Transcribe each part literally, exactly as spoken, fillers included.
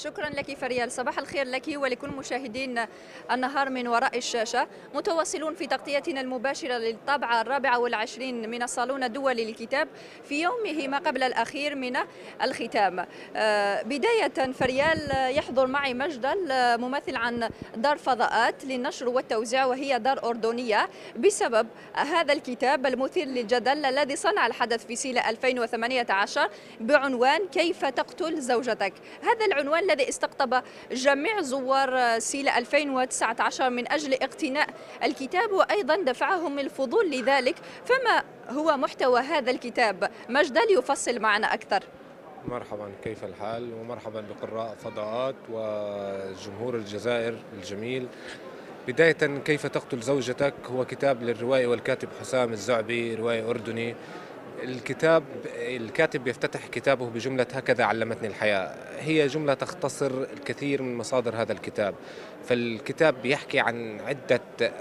شكرا لك فريال. صباح الخير لك ولكل مشاهدين النهار من وراء الشاشة. متواصلون في تغطيتنا المباشرة للطابعة الرابعة والعشرين من الصالون الدولي للكتاب في يومه ما قبل الأخير من الختام. آه، بداية فريال، يحضر معي مجدل، آه، ممثل عن دار فضاءات للنشر والتوزيع، وهي دار أردنية، بسبب هذا الكتاب المثير للجدل الذي صنع الحدث في سيلة ألفين وثمانية عشر بعنوان كيف تقتل زوجتك. هذا العنوان الذي استقطب جميع زوار سيلة ألفين وتسعة عشر من أجل اقتناء الكتاب، وأيضا دفعهم الفضول لذلك. فما هو محتوى هذا الكتاب؟ مجدل يفصل معنا أكثر. مرحبا، كيف الحال؟ ومرحبا بقراء فضاءات وجمهور الجزائر الجميل. بداية، كيف تقتل زوجتك هو كتاب للروائي والكاتب حسام الزعبي، رواية أردني. الكتاب الكاتب يفتتح كتابه بجملة هكذا علمتني الحياة. هي جملة تختصر الكثير من مصادر هذا الكتاب. فالكتاب بيحكي عن عدة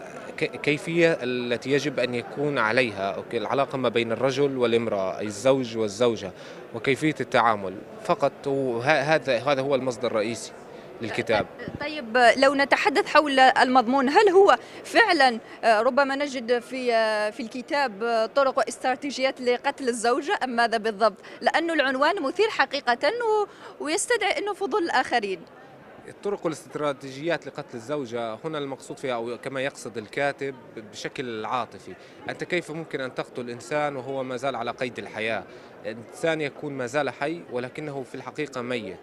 كيفية التي يجب أن يكون عليها العلاقة ما بين الرجل والامرأة، أي الزوج والزوجة، وكيفية التعامل فقط. هذا هذا هو المصدر الرئيسي للكتاب. طيب، لو نتحدث حول المضمون، هل هو فعلا ربما نجد في في الكتاب طرق واستراتيجيات لقتل الزوجة أم ماذا بالضبط؟ لأنه العنوان مثير حقيقة ويستدعي أنه فضول الآخرين. الطرق والاستراتيجيات لقتل الزوجة هنا المقصود فيها، أو كما يقصد الكاتب، بشكل عاطفي. أنت كيف ممكن أن تقتل إنسان وهو ما زال على قيد الحياة؟ إنسان يكون ما زال حي ولكنه في الحقيقة ميت.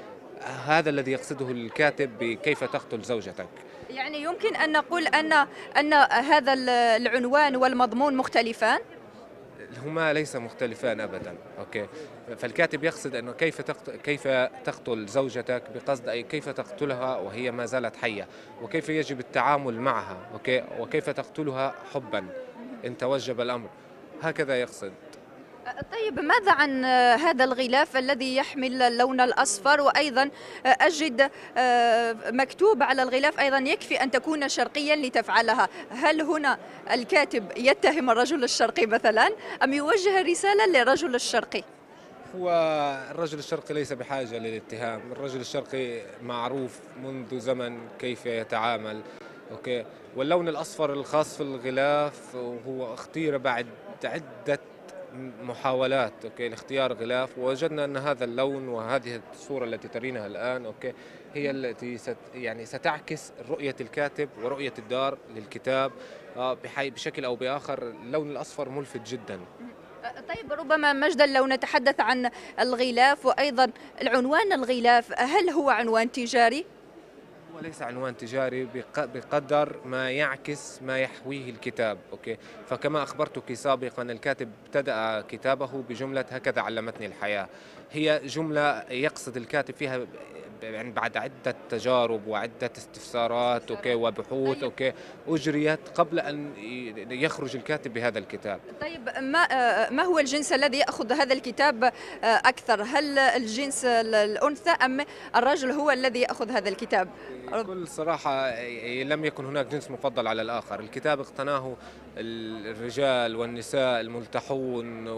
هذا الذي يقصده الكاتب بكيف تقتل زوجتك. يعني يمكن أن نقول أن أن هذا العنوان والمضمون مختلفان؟ هما ليس مختلفان ابدا. اوكي، فالكاتب يقصد انه كيف تقتل كيف تقتل زوجتك، بقصد اي كيف تقتلها وهي ما زالت حيه، وكيف يجب التعامل معها. اوكي، وكيف تقتلها حبا ان توجب الامر. هكذا يقصد. طيب، ماذا عن هذا الغلاف الذي يحمل اللون الأصفر؟ وأيضا أجد مكتوب على الغلاف أيضا يكفي أن تكون شرقيا لتفعلها. هل هنا الكاتب يتهم الرجل الشرقي مثلا، أم يوجه رسالة للرجل الشرقي؟ هو الرجل الشرقي ليس بحاجة للاتهام. الرجل الشرقي معروف منذ زمن كيف يتعامل. اوكي، واللون الأصفر الخاص في الغلاف هو اختير بعد عدة محاولات اوكي لاختيار غلاف، ووجدنا ان هذا اللون وهذه الصوره التي ترينها الان اوكي هي التي ست يعني ستعكس رؤيه الكاتب ورؤيه الدار للكتاب. بحي بشكل او باخر اللون الاصفر ملفت جدا. طيب، ربما مجدل لو نتحدث عن الغلاف وأيضا العنوان الغلاف، هل هو عنوان تجاري؟ هو ليس عنوان تجاري بقدر ما يعكس ما يحويه الكتاب. اوكي، فكما اخبرتك سابقا، الكاتب ابتدأ كتابه بجملة هكذا علمتني الحياة. هي جملة يقصد الكاتب فيها يعني بعد عدة تجارب وعدة استفسارات اوكي وبحوث اوكي اجريت قبل ان يخرج الكاتب بهذا الكتاب. طيب، ما ما هو الجنس الذي يأخذ هذا الكتاب أكثر؟ هل الجنس الأنثى أم الرجل هو الذي يأخذ هذا الكتاب؟ بكل صراحة لم يكن هناك جنس مفضل على الآخر. الكتاب اقتناه الرجال والنساء الملتحون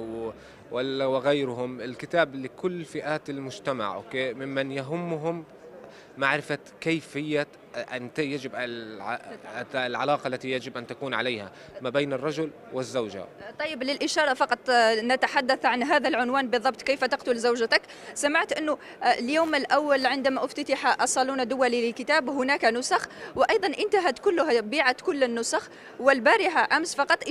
وغيرهم. الكتاب لكل فئات المجتمع اوكي، ممن يهمهم معرفة كيفية أن يجب العلاقة التي يجب أن تكون عليها ما بين الرجل والزوجة. طيب، للإشارة فقط نتحدث عن هذا العنوان بالضبط، كيف تقتل زوجتك. سمعت أنه اليوم الأول عندما افتتح الصالون الدولي للكتاب هناك نسخ، وأيضا انتهت كلها، بيعت كل النسخ، والبارحة أمس فقط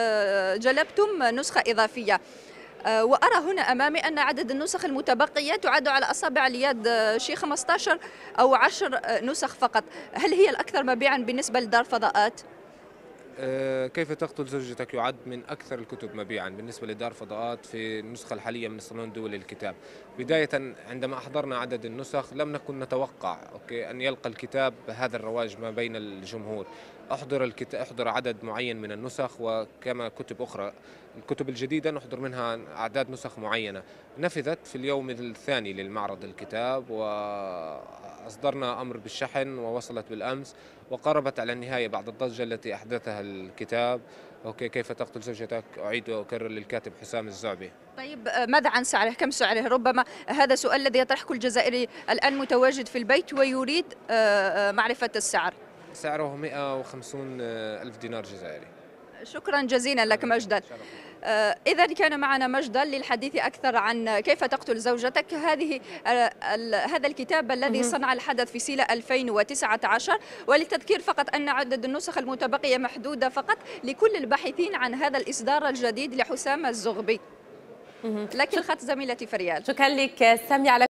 جلبتم نسخة إضافية. وأرى هنا أمامي أن عدد النسخ المتبقية تعد على أصابع اليد شيء خمسة عشر أو عشر نسخ فقط. هل هي الأكثر مبيعا بالنسبة لدار فضاءات؟ كيف تقتل زوجتك يعد من أكثر الكتب مبيعا بالنسبة لدار فضاءات في النسخة الحالية من الصالون الدولي للكتاب. بداية عندما أحضرنا عدد النسخ لم نكن نتوقع أوكي أن يلقى الكتاب هذا الرواج ما بين الجمهور. أحضر الكتاب أحضر عدد معين من النسخ، وكما كتب أخرى الكتب الجديدة نحضر منها أعداد نسخ معينة. نفذت في اليوم الثاني للمعرض الكتاب، و أصدرنا أمر بالشحن ووصلت بالأمس وقربت على النهاية بعد الضجة التي أحدثها الكتاب. أوكي، كيف تقتل زوجتك، أعيد وأكرر، للكاتب حسام الزعبي. طيب ماذا عن سعره؟ كم سعره؟ ربما هذا سؤال الذي يطرح كل جزائري الآن متواجد في البيت ويريد معرفة السعر. سعره مئة وخمسين ألف دينار جزائري. شكرا جزيلا لك مجدل. إذا كان معنا مجدل للحديث أكثر عن كيف تقتل زوجتك. هذه هذا الكتاب الذي صنع الحدث في سيلة ألفين وتسعة عشر، وللتذكير فقط أن عدد النسخ المتبقية محدودة فقط لكل الباحثين عن هذا الإصدار الجديد لحسام الزغبي. لكن خط زميلتي فريال. شكرا لك سامية على